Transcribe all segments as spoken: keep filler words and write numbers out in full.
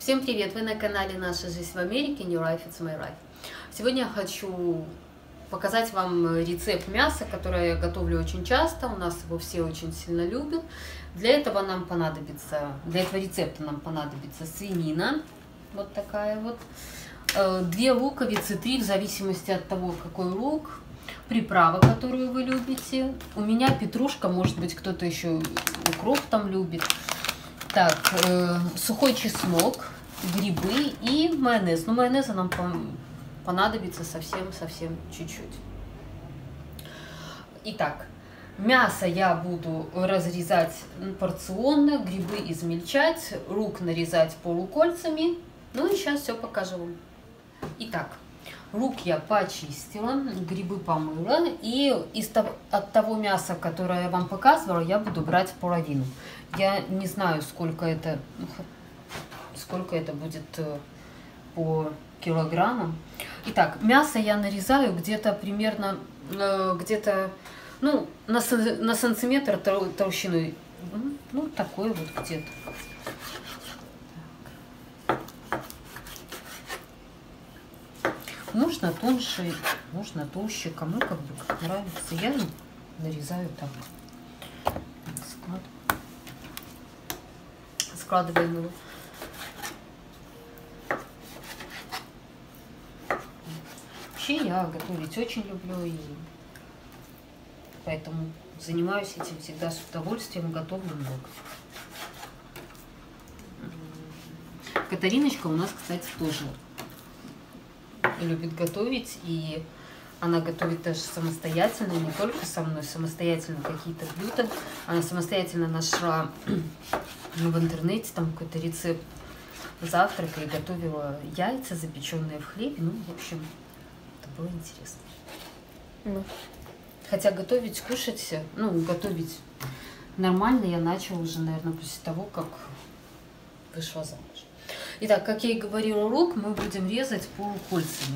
Всем привет! Вы на канале Наша жизнь в Америке, New Life It's My Life. Сегодня я хочу показать вам рецепт мяса, которое я готовлю очень часто. У нас его все очень сильно любят. Для этого нам понадобится, для этого рецепта нам понадобится свинина, вот такая вот, две луковицы, три, в зависимости от того, какой лук, приправа, которую вы любите. У меня петрушка, может быть, кто-то еще укроп там любит. Так, э, сухой чеснок, грибы и майонез. Но майонеза нам понадобится совсем-совсем чуть-чуть. Итак, мясо я буду разрезать порционно, грибы измельчать, лук нарезать полукольцами. Ну и сейчас все покажу вам. Итак, лук я почистила, грибы помыла, и из того, от того мяса, которое я вам показывала, я буду брать половину. Я не знаю, сколько это, сколько это будет по килограммам. Итак, мясо я нарезаю где-то примерно, где-то, ну, на, на сантиметр толщиной, ну, такой вот где-то. Можно тоньше, можно толще, кому как бы как нравится. Я нарезаю так. Склад... Складываем его. Вообще я готовить очень люблю, и поэтому занимаюсь этим всегда с удовольствием, готовлю много. Катариночка у нас, кстати, тоже любит готовить, и она готовит даже самостоятельно, не только со мной, самостоятельно какие-то блюда. Она самостоятельно нашла в интернете там какой-то рецепт завтрака и готовила яйца, запеченные в хлебе. Ну, в общем, это было интересно. Mm. Хотя готовить, кушать, ну, готовить нормально я начала уже, наверное, после того, как вышла замуж. Итак, как я и говорила, лук мы будем резать полукольцами.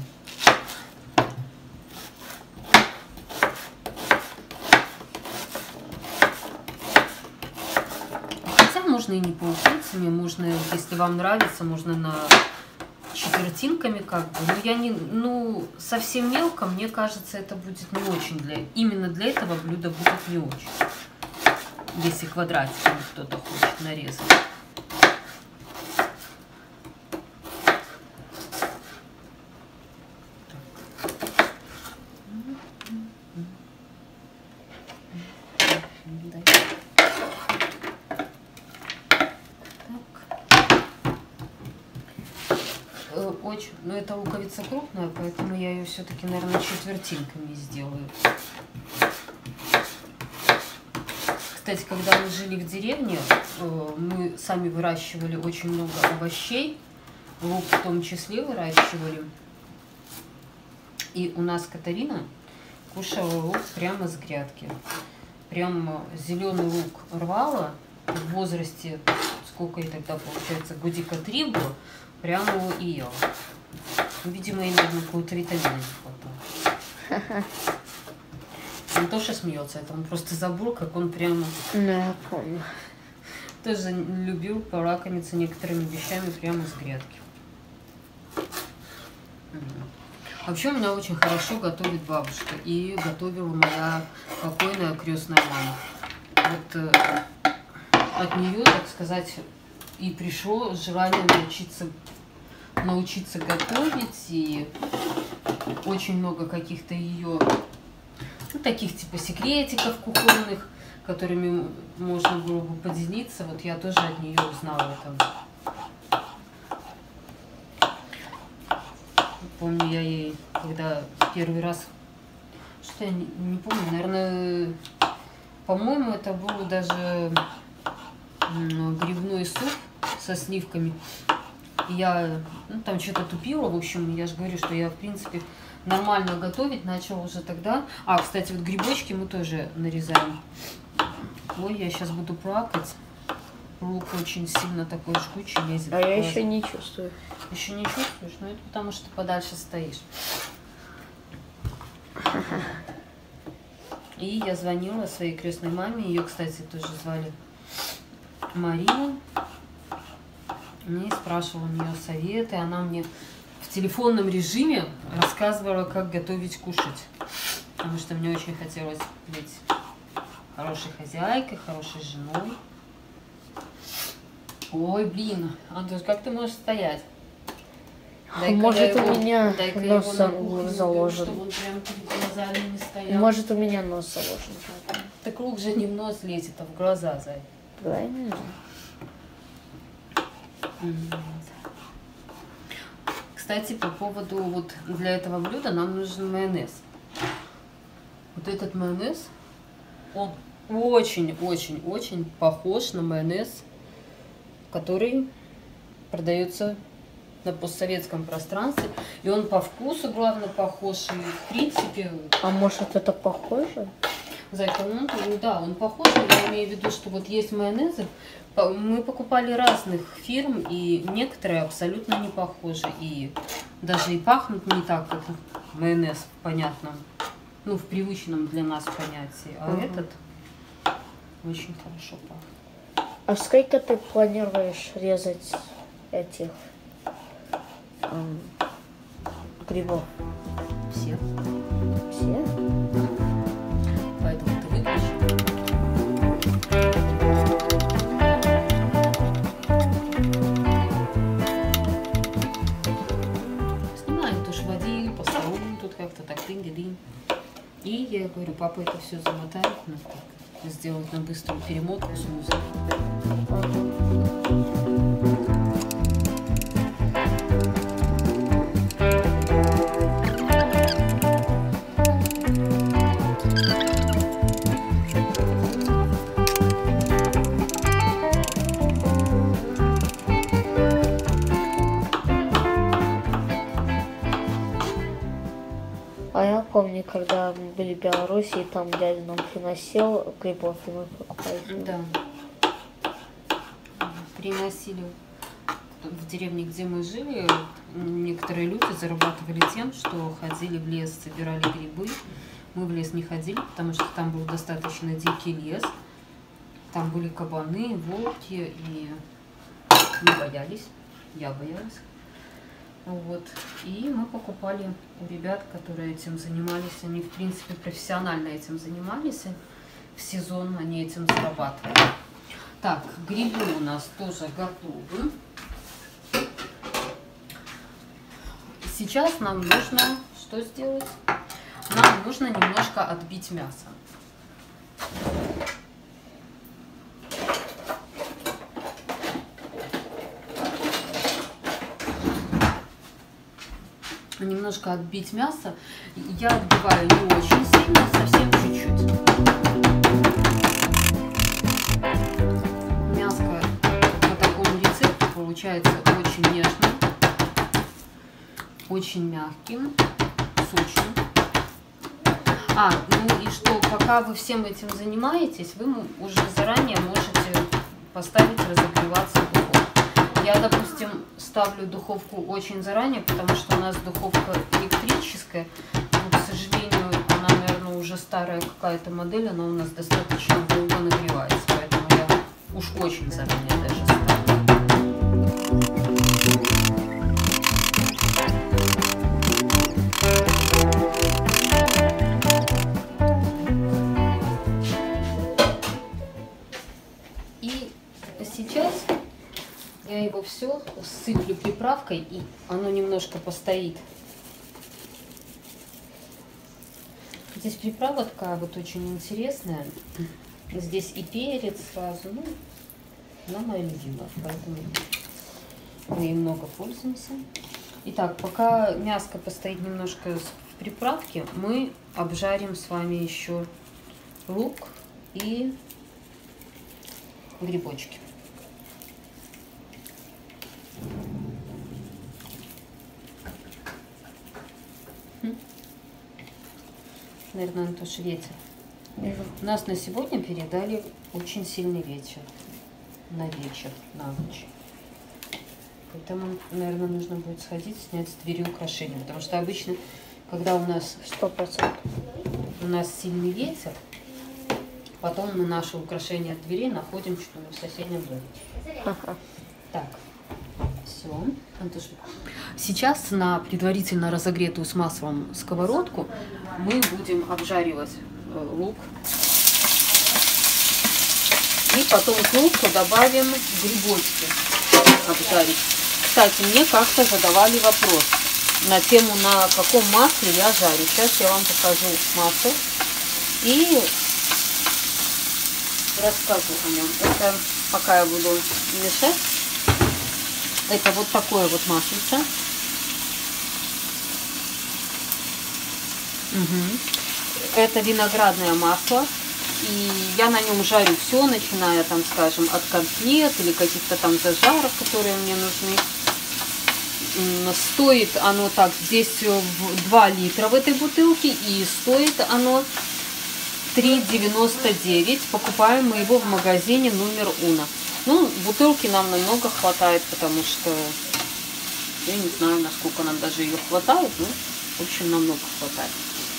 Хотя можно и не полукольцами, можно, если вам нравится, можно на четвертинками как бы. Но я не, ну, совсем мелко, мне кажется, это будет не очень для, именно для этого блюда будет не очень. Если квадратиками кто-то хочет нарезать. Очень, но это луковица крупная, поэтому я ее все-таки, наверное, четвертинками сделаю. Кстати, когда мы жили в деревне, мы сами выращивали очень много овощей, лук в том числе выращивали. И у нас Катарина кушала лук прямо с грядки. Прямо зеленый лук рвала в возрасте, сколько ей тогда получается, годика три было, прямо его и ела. Видимо, ей, наверное, какого-то витамина не хватало. Он тоже смеется, это он просто забыл, как он прямо... Ну, я помню. Тоже любил полакомиться некоторыми вещами прямо с грядки. Вообще, у меня очень хорошо готовит бабушка, и готовила моя покойная крестная мама. Вот от нее, так сказать, и пришло желание научиться, научиться готовить, и очень много каких-то ее, ну, таких типа секретиков кухонных, которыми можно было бы поделиться. Вот я тоже от нее узнала это. Помню, я ей, когда первый раз, что я не, не помню, наверное, по-моему, это был даже грибной суп со сливками. Я, ну, там что-то тупила, в общем, я же говорю, что я, в принципе, нормально готовить начала уже тогда. А, кстати, вот грибочки мы тоже нарезаем. Ой, я сейчас буду плакать. Лук очень сильно такой жгучий лезет. А я еще не чувствую. Еще не чувствуешь? Ну, это потому что подальше стоишь. И я звонила своей крестной маме. Ее, кстати, тоже звали Марина. И спрашивала у нее советы. Она мне в телефонном режиме рассказывала, как готовить кушать. Потому что мне очень хотелось быть хорошей хозяйкой, хорошей женой. Ой, блин, Антош, как ты можешь стоять? Дай-ка Может, я у его- меня дай-ка я нос его на кухню уберу, заложен. чтобы он прям перед глазами не стоял. Может, у меня нос заложен. Так лук же не в нос лезет, а в глаза, зай. Правильно? Кстати, по поводу вот для этого блюда нам нужен майонез. Вот этот майонез, он очень-очень-очень похож на майонез, который продается на постсоветском пространстве. И он по вкусу, главное, похож. И в принципе... А может, это похоже? Зайка, ну да, он похож, но я имею в виду, что вот есть майонезы. Мы покупали разных фирм, и некоторые абсолютно не похожи. И даже и пахнут не так, как майонез в понятном, ну, в привычном для нас понятии. А Ага. этот очень хорошо пахнет. А сколько ты планируешь резать этих м, грибов? Все. Все? Поэтому ты выключи. Снимаем тушь води, по столу, тут как-то так дынь-дынь. И я говорю, папа это все замотает, ну, так, сделать на быструю перемотку с музыкой. А я помню, когда мы были в Беларуси, и там дядя нам приносил грибов, и мы покупали. Да. Приносили в деревне, где мы жили, некоторые люди зарабатывали тем, что ходили в лес, собирали грибы. Мы в лес не ходили, потому что там был достаточно дикий лес. Там были кабаны, волки, и мы боялись. Я боялась. Вот. И мы покупали у ребят, которые этим занимались. Они, в принципе, профессионально этим занимались. В сезон они этим зарабатывали. Так, грибы у нас тоже готовы. Сейчас нам нужно что сделать? Нам нужно немножко отбить мясо. Немножко отбить мясо. Я отбиваю не очень сильно, совсем чуть-чуть. Мяско по такому рецепту получается очень нежным, очень мягким, сочным. А, ну и что, пока вы всем этим занимаетесь, вы уже заранее можете поставить разогреваться в духовку. Я, допустим, ставлю духовку очень заранее, потому что у нас духовка электрическая. Но, к сожалению, она, наверное, уже старая какая-то модель, она у нас достаточно долго нагревается. Поэтому я уж очень заранее даже ставлю. И сейчас я его все сыплю приправкой, и оно немножко постоит. Здесь приправа такая вот очень интересная. Здесь и перец сразу, ну, она моя любимая, поэтому мы ей много пользуемся. Итак, пока мяско постоит немножко в приправке, мы обжарим с вами еще лук и грибочки. Наверное, Антош, ветер. Вижу. Нас на сегодня передали очень сильный ветер. На вечер, на ночь. Поэтому, наверное, нужно будет сходить, снять с двери украшения. Потому что обычно, когда у нас Сто процентов. у нас сильный ветер, потом мы наши украшения от дверей находим что ли в соседнем доме. Ага. Так. Все. Сейчас на предварительно разогретую с маслом сковородку мы будем обжаривать лук. И потом к луку добавим грибочки обжарить. Кстати, мне как-то задавали вопрос на тему, на каком масле я жарю. Сейчас я вам покажу масло и расскажу о нем. Это пока я буду мешать. Это вот такое вот маслице. Угу. Это виноградное масло. И я на нем жарю все, начиная там, скажем, от котлет или каких-то там зажаров, которые мне нужны. Стоит оно так, здесь два литра в этой бутылке, и стоит оно три девяносто девять. Покупаем мы его в магазине номер Уно. Ну, бутылки нам намного хватает, потому что я не знаю, насколько нам даже ее хватает, но, в общем, намного хватает.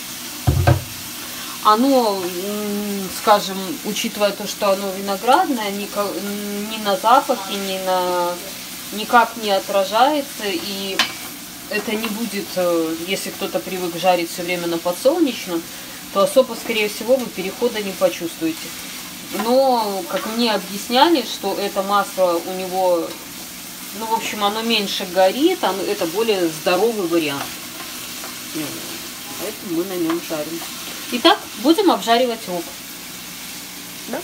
Оно, скажем, учитывая то, что оно виноградное, ни, ни на запахе, ни на, никак не отражается. И это не будет, если кто-то привык жарить все время на подсолнечном, то особо, скорее всего, вы перехода не почувствуете. Но, как мне объясняли, что это масло у него, ну, в общем, оно меньше горит, оно, это более здоровый вариант. Поэтому мы на нем жарим. Итак, будем обжаривать лук. Да?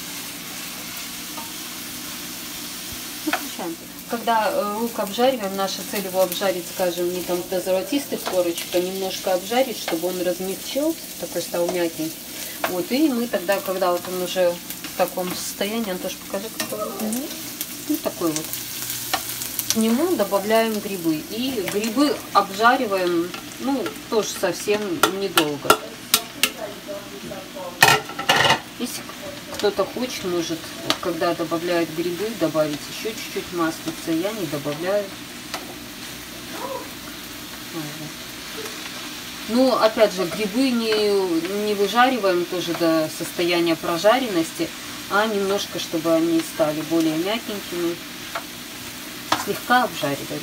Когда лук обжариваем, наша цель его обжарить, скажем, не там до золотистых корочек, а немножко обжарить, чтобы он размягчился, такой стал мягкий. Вот, и мы тогда, когда вот он уже в таком состоянии, Антош, покажи, какой он. Угу. Вот такой вот. К нему добавляем грибы. И грибы обжариваем, ну, тоже совсем недолго. Если кто-то хочет, может, когда добавляет грибы, добавить еще чуть-чуть маслица. Я не добавляю. Ну, опять же, грибы не, не выжариваем тоже до состояния прожаренности, а немножко, чтобы они стали более мягенькими, слегка обжариваем.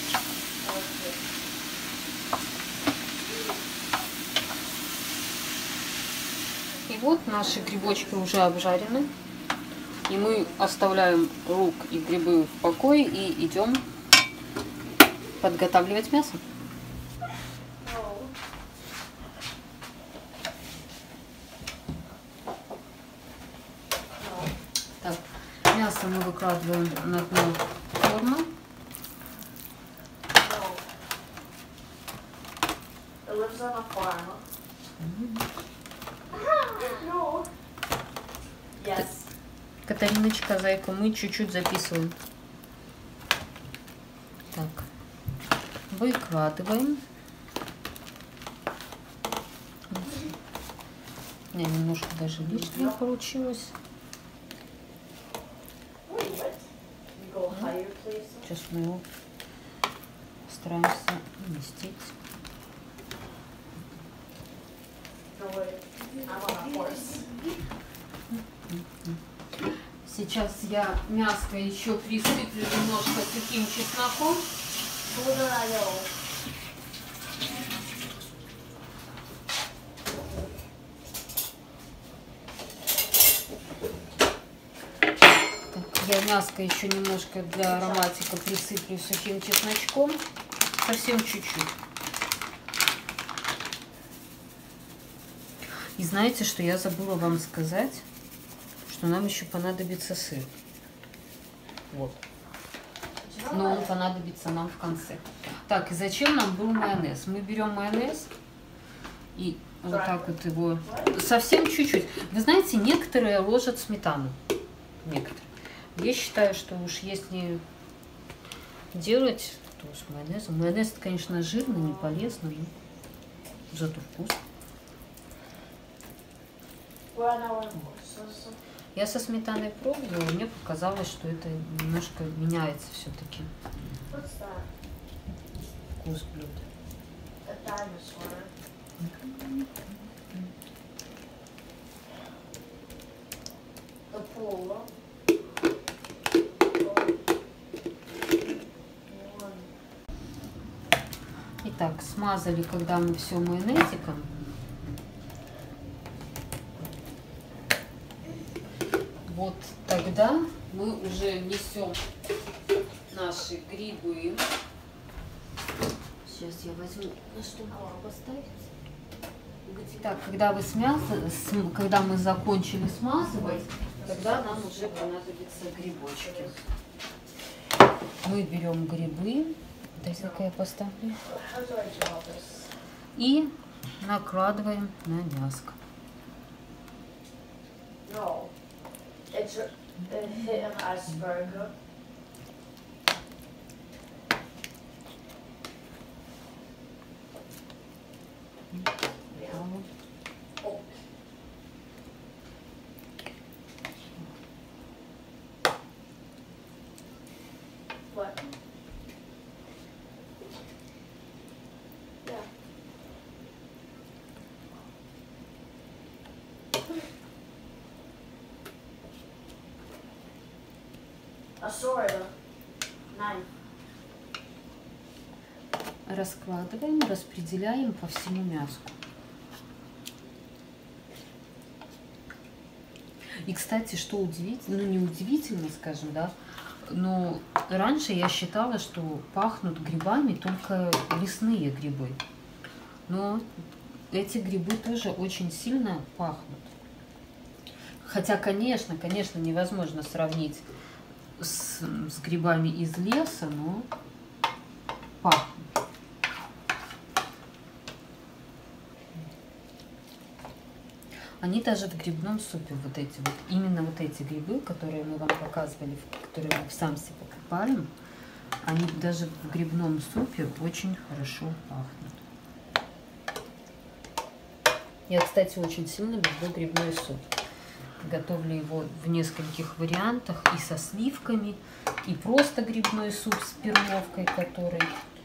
И вот наши грибочки уже обжарены. И мы оставляем лук и грибы в покое и идем подготавливать мясо. Так, мясо мы выкладываем на дно формы. Yes. Катариночка, зайка, мы чуть-чуть записываем. Так, выкладываем. У меня немножко даже лишнее получилось. Сейчас мы его стараемся уместить. Сейчас я мяско еще присыплю немножко сухим чесноком. Я мяско еще немножко для ароматика присыплю сухим чесночком. Совсем чуть-чуть. И знаете, что я забыла вам сказать? Что нам еще понадобится сыр. Вот. Но он понадобится нам в конце. Так, и зачем нам был майонез? Мы берем майонез и вот так вот его совсем чуть-чуть. Вы знаете, некоторые ложат сметану. Некоторые. Я считаю, что уж если делать, то с майонезом. Майонез, конечно, жирный, не полезно, но зато вкусно. Я со сметаной пробовала, мне показалось, что это немножко меняется все-таки вкус блюда. Итак, смазали, когда мы все майонезиком. Вот тогда мы уже несем наши грибы. Сейчас я возьму на что поставить. Так, когда вы смяз... когда мы закончили смазывать, тогда нам уже понадобятся грибочки. Мы берем грибы, дайте я поставлю, и накладываем на мяско. No, it's a, a hidden iceberg. What? Yeah. A sword. Knife. Раскладываем, распределяем по всему мяску. И, кстати, что удивительно, ну не удивительно, скажем, да, но раньше я считала, что пахнут грибами только лесные грибы. Но эти грибы тоже очень сильно пахнут. Хотя, конечно, конечно, невозможно сравнить с, с грибами из леса, но пахнут. Они даже в грибном супе, вот эти вот, именно вот эти грибы, которые мы вам показывали, которые мы в Самсе покупаем, они даже в грибном супе очень хорошо пахнут. Я, кстати, очень сильно люблю грибной суп. Готовлю его в нескольких вариантах, и со сливками, и просто грибной суп с перловкой, который...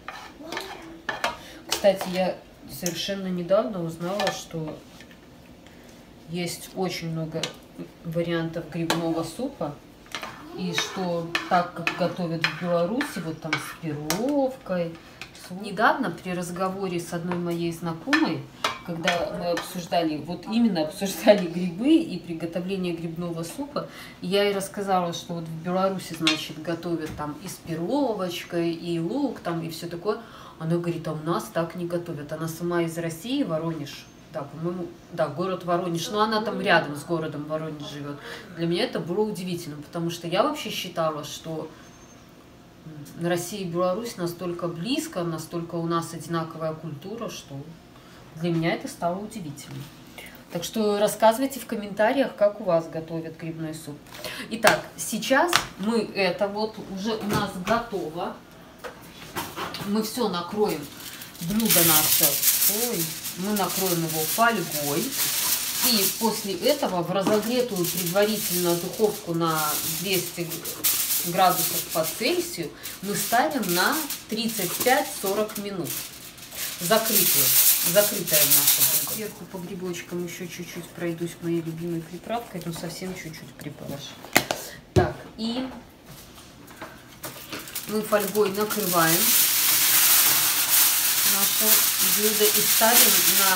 Кстати, я совершенно недавно узнала, что есть очень много вариантов грибного супа, и что так, как готовят в Беларуси, вот там с перловкой. Недавно при разговоре с одной моей знакомой, когда мы обсуждали, вот именно обсуждали грибы и приготовление грибного супа, я ей рассказала, что вот в Беларуси, значит, готовят там и с перловочкой, и лук там, и все такое. Она говорит, а у нас так не готовят. Она сама из России, Воронеж. Да, по-моему, да, город Воронеж, но она там рядом с городом Воронеж живет. Для меня это было удивительно, потому что я вообще считала, что Россия и Беларусь настолько близко, настолько у нас одинаковая культура, что для меня это стало удивительным. Так что рассказывайте в комментариях, как у вас готовят грибной суп. Итак, сейчас мы это вот уже у нас готово. Мы все накроем, блюдо наше. Ой, мы накроем его фольгой, и после этого в разогретую предварительно духовку на двести градусов по Цельсию мы ставим на тридцать пять сорок минут. Закрытую, закрытая наша блюдо. Сверху по грибочкам еще чуть-чуть пройдусь моей любимой приправкой, но совсем чуть-чуть припорошу. Так, и мы фольгой накрываем наше блюдо и ставим на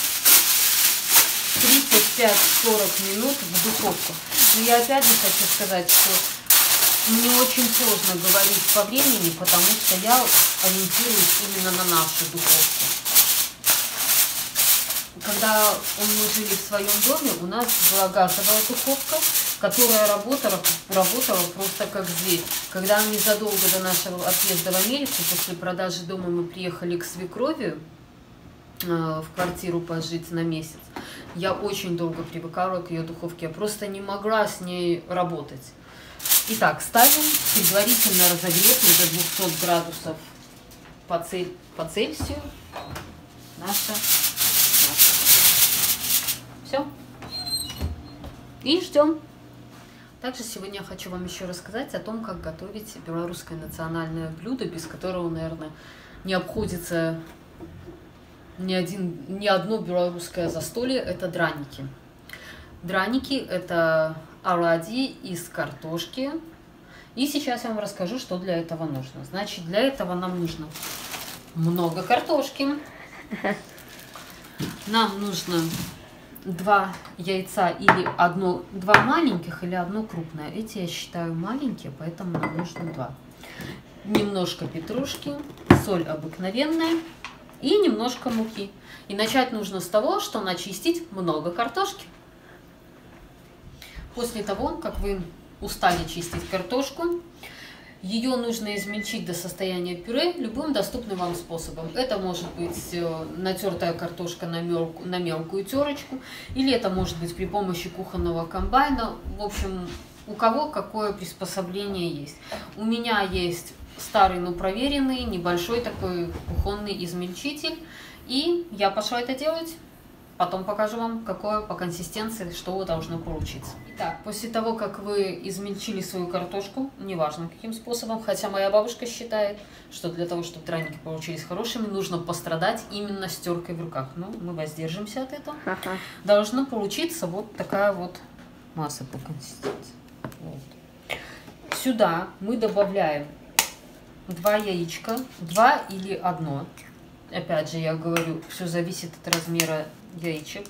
тридцать пять сорок минут в духовку. Но я опять же хочу сказать, что мне очень сложно говорить по времени, потому что я ориентируюсь именно на нашу духовку. Когда мы жили в своем доме, у нас была газовая духовка, которая работала, работала просто как зверь. Когда незадолго до нашего отъезда в Америку, после продажи дома, мы приехали к свекрови э, в квартиру пожить на месяц, я очень долго привыкала к ее духовке, я просто не могла с ней работать. Итак, ставим предварительно разогретую до двухсот градусов по, цель, по Цельсию наше мясо. Все. И ждем. Также сегодня я хочу вам еще рассказать о том, как готовить белорусское национальное блюдо, без которого, наверное, не обходится ни, один, ни одно белорусское застолье. Это драники. Драники – это оладьи из картошки. И сейчас я вам расскажу, что для этого нужно. Значит, для этого нам нужно много картошки. Нам нужно два яйца или одно, два маленьких или одно крупное. Эти я считаю маленькие, поэтому нам нужно два. Немножко петрушки, соль обыкновенная и немножко муки. И начать нужно с того, что начистить много картошки. После того, как вы устали чистить картошку, ее нужно измельчить до состояния пюре любым доступным вам способом. Это может быть натертая картошка на, мел... на мелкую терочку, или это может быть при помощи кухонного комбайна. В общем, у кого какое приспособление есть. У меня есть старый, но проверенный, небольшой такой кухонный измельчитель. И я пошла это делать. Потом покажу вам, какое по консистенции, что должно получиться. Итак, после того, как вы измельчили свою картошку, неважно каким способом, хотя моя бабушка считает, что для того, чтобы драники получились хорошими, нужно пострадать именно стеркой в руках. Ну, мы воздержимся от этого. Ага. Должна получиться вот такая вот масса по консистенции. Вот. Сюда мы добавляем два яичка, два или одно. Опять же, я говорю, все зависит от размера яичек.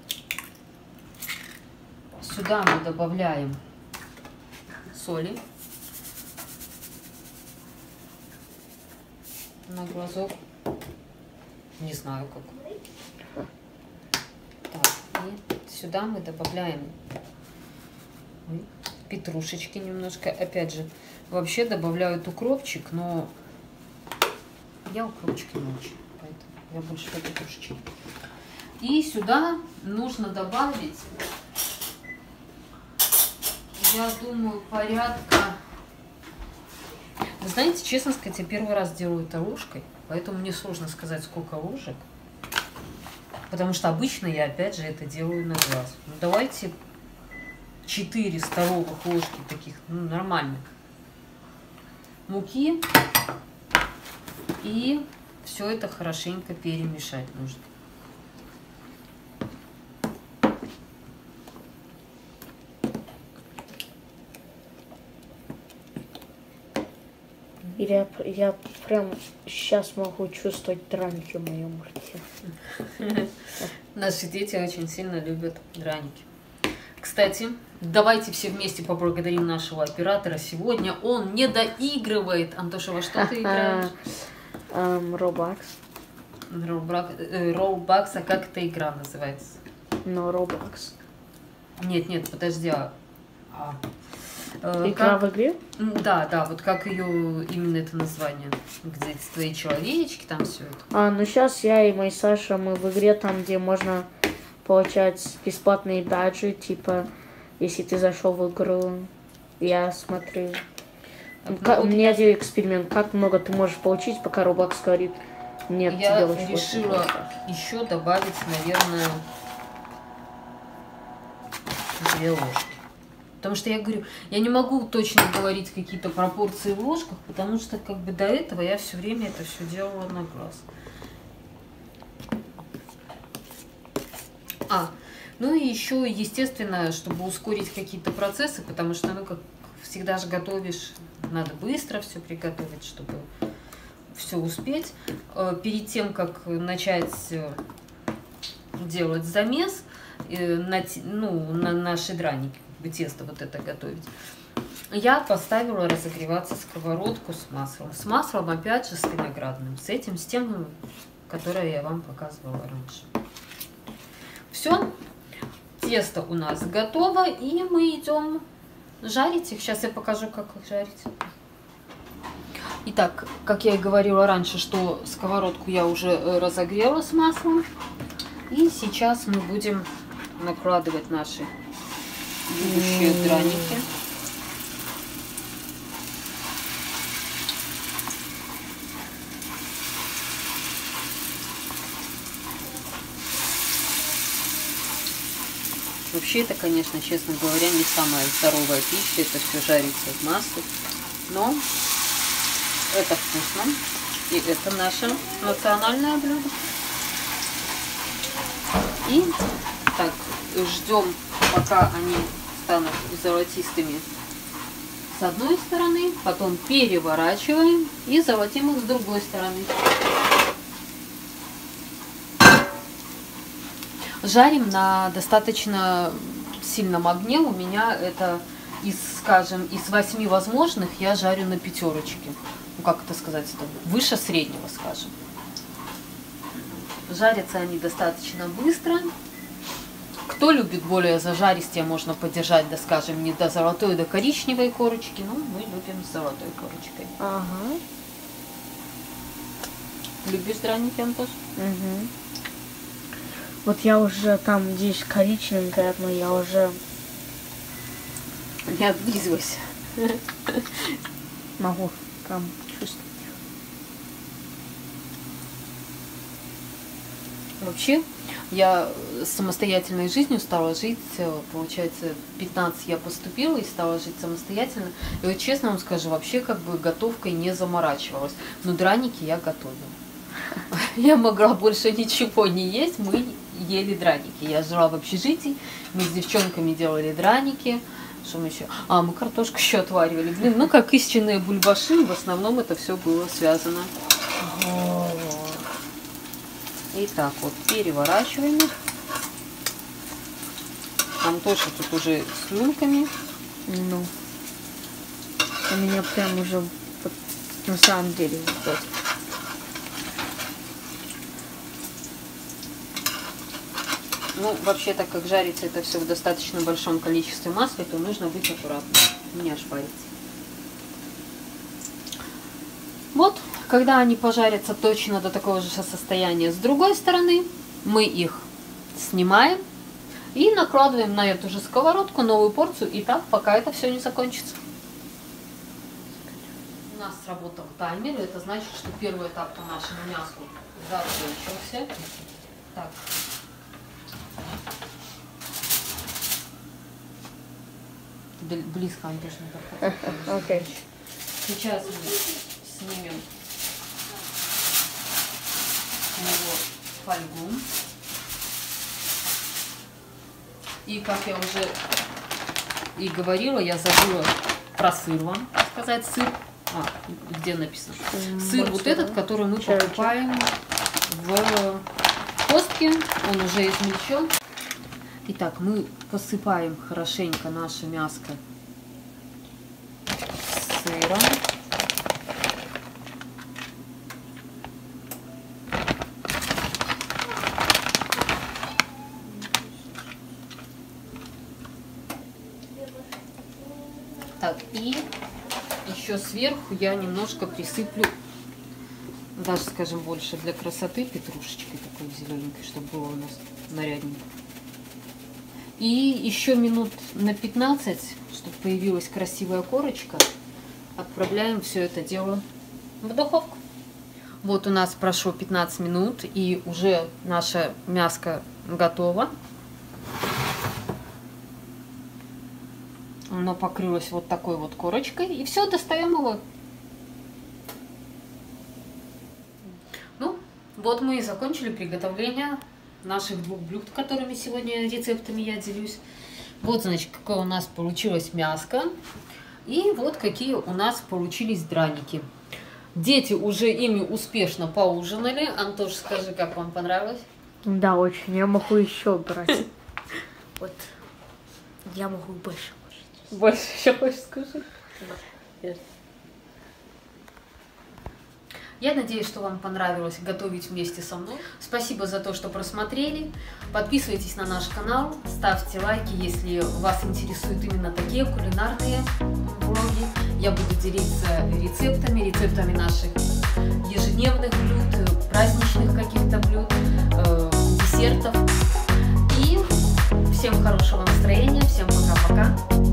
Сюда мы добавляем соли на глазок. Не знаю как. Так, и сюда мы добавляем петрушечки немножко. Опять же, вообще добавляют укропчик, но я укропчик не очень, поэтому я больше по петрушечке. И сюда нужно добавить, я думаю, порядка... Вы знаете, честно сказать, я первый раз делаю это ложкой, поэтому мне сложно сказать, сколько ложек. Потому что обычно я, опять же, это делаю на глаз. Ну, давайте четыре столовых ложки таких, ну, нормальных, муки. И все это хорошенько перемешать нужно. Я, я прям сейчас могу чувствовать драники в моем рте. Наши дети очень сильно любят драники. Кстати, давайте все вместе поблагодарим нашего оператора. Сегодня он не доигрывает. Антоша, во что ты играешь? Roblox. Roblox, а как эта игра называется? Ну, Roblox. Нет, нет, подожди. А... Игра как... в игре? Да, да, вот как ее именно это название, где твои человечки, там все это. А, ну сейчас я и мой Саша, мы в игре там, где можно получать бесплатные баджи, типа, если ты зашел в игру, я смотрю. Ну, как, вот у меня один эксперимент, как много ты можешь получить, пока Roblox говорит, нет, я тебе лучше решила еще добавить, наверное, две ложки. Потому что я говорю, я не могу точно говорить какие-то пропорции в ложках, потому что как бы до этого я все время это все делала на глаз. А, ну и еще, естественно, чтобы ускорить какие-то процессы, потому что, ну, как всегда же готовишь, надо быстро все приготовить, чтобы все успеть. Перед тем, как начать делать замес, на, ну, на наши драники, тесто вот это готовить, я поставила разогреваться сковородку с маслом. С маслом, опять же, с виноградным. С этим, с тем, которое я вам показывала раньше. Все. Тесто у нас готово. И мы идем жарить их. Сейчас я покажу, как их жарить. Итак, как я и говорила раньше, что сковородку я уже разогрела с маслом. И сейчас мы будем накладывать наши будущие драники. Вообще это, конечно, честно говоря, не самая здоровая пища, это все жарится в масле, но это вкусно, и это наше национальное блюдо. И так, ждем, пока они станут золотистыми с одной стороны, потом переворачиваем и золотим их с другой стороны. Жарим на достаточно сильном огне. У меня это из, скажем, из восьми возможных я жарю на пятерочке. Ну, как это сказать, это выше среднего, скажем. Жарятся они достаточно быстро. Кто любит более зажаристее, можно подержать, да, скажем, не до золотой, до коричневой корочки. Ну, мы любим с золотой корочкой. Ага. Любишь драники, Антош? Угу. Вот я уже там, здесь коричневенькая, но я уже... Не облизывайся. Могу там чувствовать. Вообще, я самостоятельной жизнью стала жить, получается, в пятнадцать я поступила и стала жить самостоятельно. И вот честно вам скажу, вообще как бы готовкой не заморачивалась. Но драники я готовила. Я могла больше ничего не есть, мы ели драники. Я жила в общежитии, мы с девчонками делали драники. Что мы еще? А, мы картошку еще отваривали. Блин, ну как истинные бульбаши, в основном это все было связано. Итак, вот переворачиваем их. Антоша тут уже с люльками. Ну, у меня прям уже на самом деле вот. Ну, вообще, так как жарится это все в достаточно большом количестве масла, то нужно быть аккуратным, не ошпариться. Вот, когда они пожарятся точно до такого же состояния с другой стороны, мы их снимаем и накладываем на эту же сковородку новую порцию, и так, пока это все не закончится. У нас сработал таймер, это значит, что первый этап по нашему мясу закончился. Так. Близко, Антош, не Окей. Сейчас мы снимем с него фольгу. И, как я уже и говорила, я забыла про сыр вам сказать. Сыр, а, где написано? Сыр вот этот, который мы покупаем в костке, он уже измельчен. Итак, мы посыпаем хорошенько наше мяско сыром. Так, и еще сверху я немножко присыплю, даже, скажем, больше для красоты, петрушечкой такой зелененькой, чтобы было у нас нарядненько. И еще минут на пятнадцать, чтобы появилась красивая корочка, отправляем все это дело в духовку. Вот у нас прошло пятнадцать минут, и уже наше мяско готово. Оно покрылось вот такой вот корочкой, и все, достаем его. Ну, вот мы и закончили приготовление наших двух блюд, которыми сегодня рецептами я делюсь. Вот, значит, какое у нас получилось мяско. И вот какие у нас получились драники. Дети уже ими успешно поужинали. Антош, скажи, как вам понравилось? Да, очень. Я могу еще брать. Вот. Я могу больше. Больше еще хочешь скажи? Я надеюсь, что вам понравилось готовить вместе со мной. Спасибо за то, что просмотрели. Подписывайтесь на наш канал, ставьте лайки, если вас интересуют именно такие кулинарные влоги. Я буду делиться рецептами, рецептами наших ежедневных блюд, праздничных каких-то блюд, э, десертов. И всем хорошего настроения, всем пока-пока.